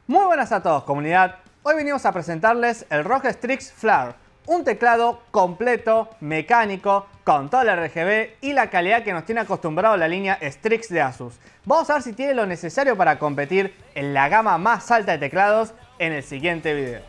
Muy buenas a todos, comunidad. Hoy venimos a presentarles el ROG Strix Flare, un teclado completo, mecánico, con todo el RGB y la calidad que nos tiene acostumbrado la línea Strix de Asus. Vamos a ver si tiene lo necesario para competir en la gama más alta de teclados en el siguiente video.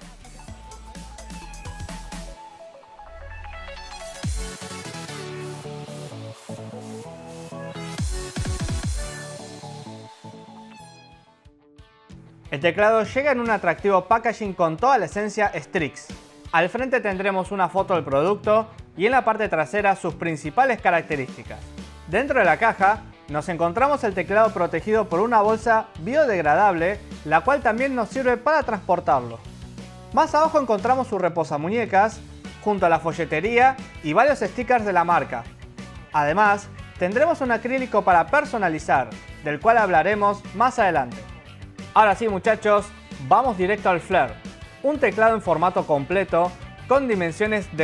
El teclado llega en un atractivo packaging con toda la esencia Strix. Al frente tendremos una foto del producto y en la parte trasera sus principales características. Dentro de la caja nos encontramos el teclado protegido por una bolsa biodegradable, la cual también nos sirve para transportarlo. Más abajo encontramos su reposamuñecas, junto a la folletería y varios stickers de la marca. Además, tendremos un acrílico para personalizar, del cual hablaremos más adelante. Ahora sí, muchachos, vamos directo al Flare, un teclado en formato completo con dimensiones de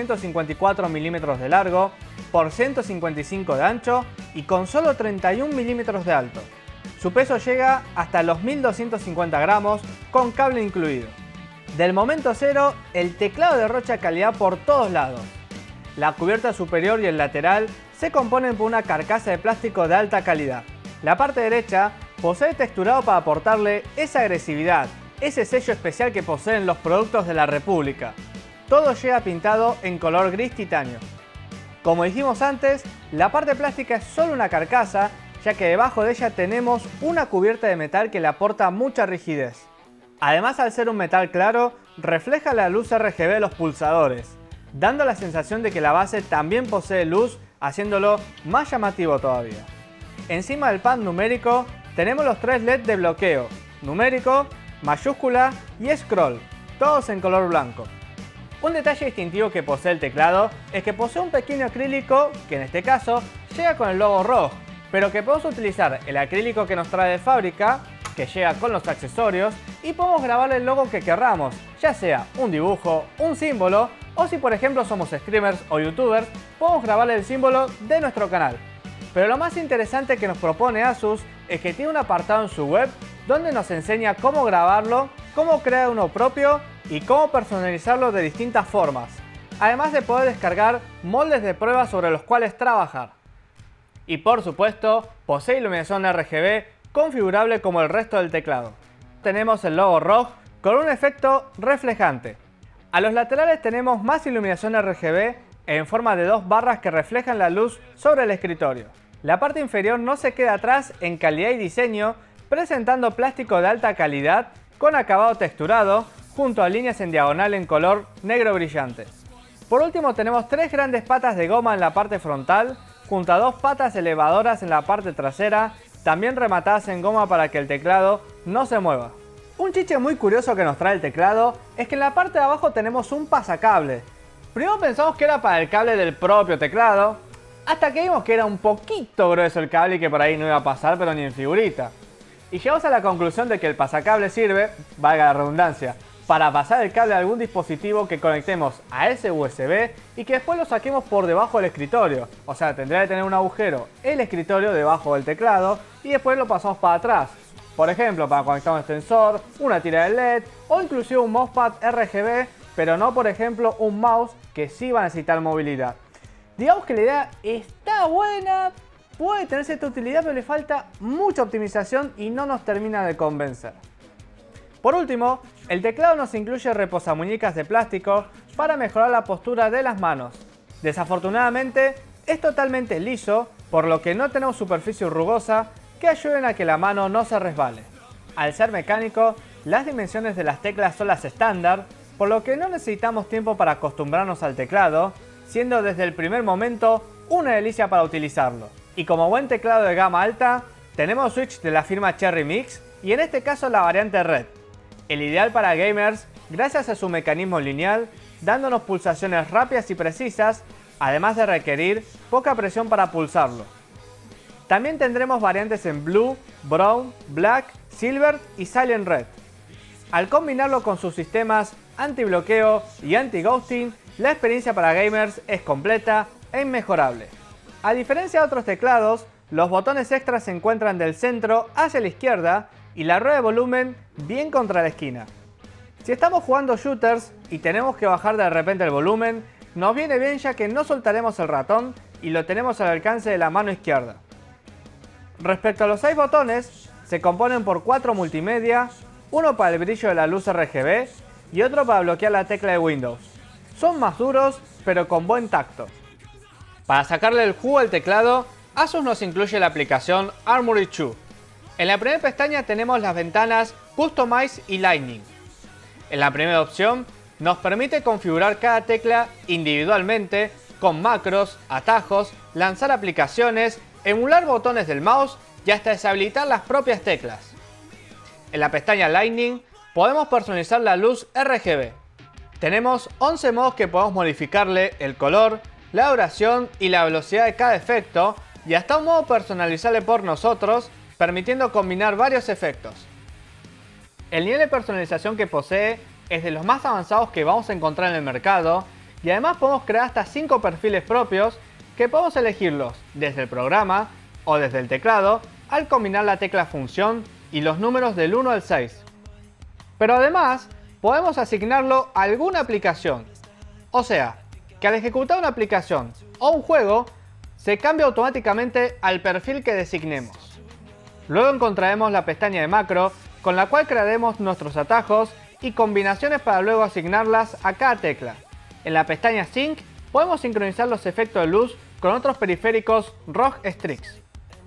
454 milímetros de largo por 155 de ancho y con solo 31 milímetros de alto. Su peso llega hasta los 1250 gramos con cable incluido. Del momento cero, el teclado derrocha calidad por todos lados. La cubierta superior y el lateral se componen por una carcasa de plástico de alta calidad. La parte derecha posee texturado para aportarle esa agresividad, ese sello especial que poseen los productos de la República. Todo llega pintado en color gris titanio. Como dijimos antes, la parte plástica es solo una carcasa, ya que debajo de ella tenemos una cubierta de metal que le aporta mucha rigidez. Además, al ser un metal claro, refleja la luz RGB de los pulsadores, dando la sensación de que la base también posee luz, haciéndolo más llamativo todavía. Encima del pad numérico tenemos los 3 LED de bloqueo, numérico, mayúscula y scroll, todos en color blanco. Un detalle distintivo que posee el teclado es que posee un pequeño acrílico que en este caso llega con el logo ROG, pero que podemos utilizar el acrílico que nos trae de fábrica, que llega con los accesorios, y podemos grabarle el logo que querramos, ya sea un dibujo, un símbolo, o si por ejemplo somos streamers o youtubers, podemos grabarle el símbolo de nuestro canal. Pero lo más interesante que nos propone Asus es que tiene un apartado en su web donde nos enseña cómo grabarlo, cómo crear uno propio y cómo personalizarlo de distintas formas, además de poder descargar moldes de prueba sobre los cuales trabajar. Y por supuesto, posee iluminación RGB configurable como el resto del teclado. Tenemos el logo ROG con un efecto reflejante. A los laterales tenemos más iluminación RGB en forma de 2 barras que reflejan la luz sobre el escritorio. La parte inferior no se queda atrás en calidad y diseño, presentando plástico de alta calidad con acabado texturado, junto a líneas en diagonal en color negro brillante. Por último tenemos 3 grandes patas de goma en la parte frontal, junto a 2 patas elevadoras en la parte trasera, también rematadas en goma para que el teclado no se mueva. Un chiche muy curioso que nos trae el teclado es que en la parte de abajo tenemos un pasacable. Primero pensamos que era para el cable del propio teclado, hasta que vimos que era un poquito grueso el cable y que por ahí no iba a pasar, pero ni en figurita. Y llegamos a la conclusión de que el pasacable sirve, valga la redundancia, para pasar el cable a algún dispositivo que conectemos a ese USB y que después lo saquemos por debajo del escritorio. O sea, tendría que tener un agujero el escritorio debajo del teclado y después lo pasamos para atrás. Por ejemplo, para conectar un extensor, una tira de LED o inclusive un mousepad RGB, pero no por ejemplo un mouse que sí va a necesitar movilidad. Digamos que la idea está buena, puede tener cierta utilidad, pero le falta mucha optimización y no nos termina de convencer. Por último, el teclado nos incluye reposamuñecas de plástico para mejorar la postura de las manos. Desafortunadamente, es totalmente liso, por lo que no tenemos superficie rugosa que ayuden a que la mano no se resbale. Al ser mecánico, las dimensiones de las teclas son las estándar, por lo que no necesitamos tiempo para acostumbrarnos al teclado, siendo desde el primer momento una delicia para utilizarlo. Y como buen teclado de gama alta, tenemos switch de la firma Cherry Mix y en este caso la variante Red, el ideal para gamers gracias a su mecanismo lineal, dándonos pulsaciones rápidas y precisas, además de requerir poca presión para pulsarlo. También tendremos variantes en Blue, Brown, Black, Silver y Silent Red. Al combinarlo con sus sistemas anti-bloqueo y anti-ghosting, la experiencia para gamers es completa e inmejorable. A diferencia de otros teclados, los botones extras se encuentran del centro hacia la izquierda y la rueda de volumen bien contra la esquina. Si estamos jugando shooters y tenemos que bajar de repente el volumen, nos viene bien ya que no soltaremos el ratón y lo tenemos al alcance de la mano izquierda. Respecto a los 6 botones, se componen por 4 multimedia, uno para el brillo de la luz RGB y otro para bloquear la tecla de Windows. Son más duros, pero con buen tacto. Para sacarle el jugo al teclado, Asus nos incluye la aplicación Armoury 2. En la primera pestaña tenemos las ventanas Customize y Lightning. En la primera opción, nos permite configurar cada tecla individualmente con macros, atajos, lanzar aplicaciones, emular botones del mouse y hasta deshabilitar las propias teclas. En la pestaña Lightning podemos personalizar la luz RGB. Tenemos 11 modos que podemos modificarle el color, la duración y la velocidad de cada efecto y hasta un modo personalizable por nosotros, permitiendo combinar varios efectos. El nivel de personalización que posee es de los más avanzados que vamos a encontrar en el mercado y además podemos crear hasta 5 perfiles propios que podemos elegirlos desde el programa o desde el teclado al combinar la tecla función y los números del 1 al 6. Pero además podemos asignarlo a alguna aplicación, o sea, que al ejecutar una aplicación o un juego se cambia automáticamente al perfil que designemos. Luego encontraremos la pestaña de macro con la cual crearemos nuestros atajos y combinaciones para luego asignarlas a cada tecla. En la pestaña Sync podemos sincronizar los efectos de luz con otros periféricos ROG Strix.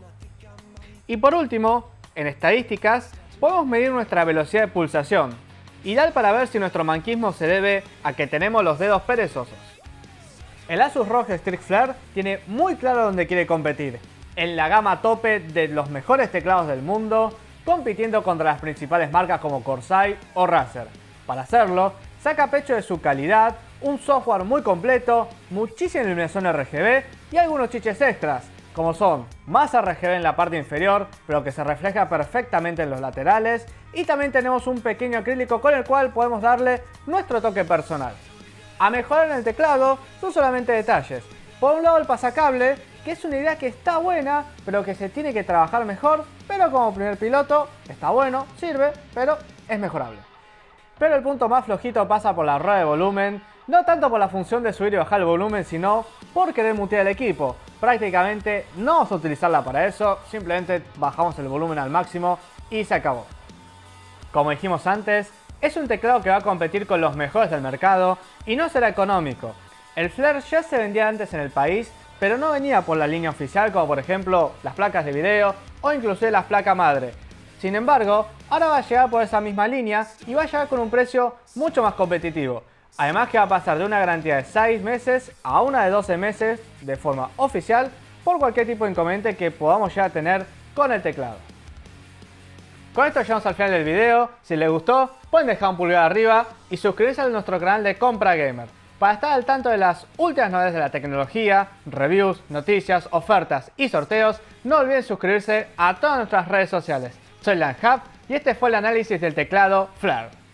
Y por último, en estadísticas podemos medir nuestra velocidad de pulsación, ideal para ver si nuestro manquismo se debe a que tenemos los dedos perezosos. El Asus ROG Strix Flare tiene muy claro dónde quiere competir, en la gama tope de los mejores teclados del mundo, compitiendo contra las principales marcas como Corsair o Razer. Para hacerlo, saca pecho de su calidad, un software muy completo, muchísima iluminación RGB y algunos chiches extras, como son más RGB en la parte inferior, pero que se refleja perfectamente en los laterales, y también tenemos un pequeño acrílico con el cual podemos darle nuestro toque personal. A mejorar en el teclado son solamente detalles. Por un lado el pasacable, que es una idea que está buena, pero que se tiene que trabajar mejor, pero como primer piloto está bueno, sirve, pero es mejorable. Pero el punto más flojito pasa por la rueda de volumen, no tanto por la función de subir y bajar el volumen, sino por querer mutear el equipo. Prácticamente no vamos a utilizarla para eso, simplemente bajamos el volumen al máximo y se acabó. Como dijimos antes, es un teclado que va a competir con los mejores del mercado y no será económico. El Flare ya se vendía antes en el país, pero no venía por la línea oficial como por ejemplo las placas de video o inclusive las placas madre. Sin embargo, ahora va a llegar por esa misma línea y va a llegar con un precio mucho más competitivo. Además que va a pasar de una garantía de 6 meses a una de 12 meses de forma oficial por cualquier tipo de inconveniente que podamos ya tener con el teclado. Con esto llegamos al final del video. Si les gustó, pueden dejar un pulgar arriba y suscribirse a nuestro canal de Compra Gamer para estar al tanto de las últimas novedades de la tecnología, reviews, noticias, ofertas y sorteos. No olviden suscribirse a todas nuestras redes sociales. Soy LANHub y este fue el análisis del teclado Flare.